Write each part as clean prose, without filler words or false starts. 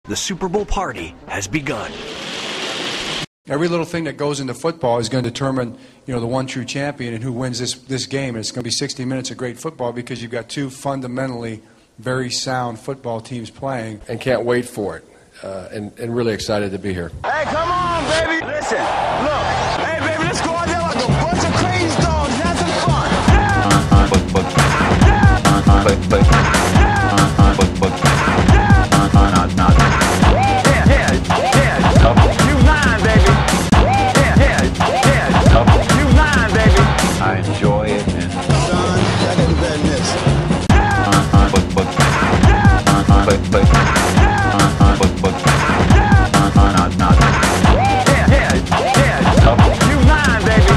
The Super Bowl party has begun. Every little thing that goes into football is going to determine, the one true champion and who wins this game. And it's going to be 60 minutes of great football because you've got two fundamentally very sound football teams playing. And can't wait for it. And really excited to be here. Hey, come on, baby. Listen, look. Hey, baby, let's go out there like a bunch of crazy dogs. Have some fun. You mine, baby. You mine, baby. I enjoy it. And son, I got the bad miss. You mine, baby.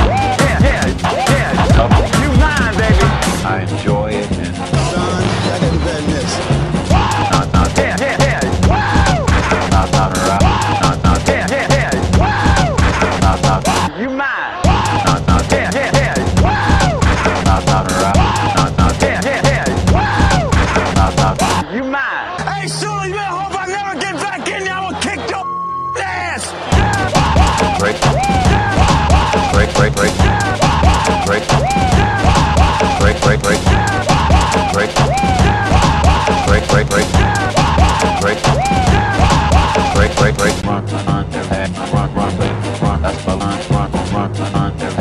You mine, baby. I enjoy it. And son, I got the bad miss. You mine. You mine. Hey, Sully, man, I hope I never get back in there. I'm gonna kick your ass. break. Break. Break. Break. Break. Break. Break. Break. Break. Break. Break. Break. Break. Break. Break. Break. Run, run, run, run, run, run, that's the line. Run, run, run,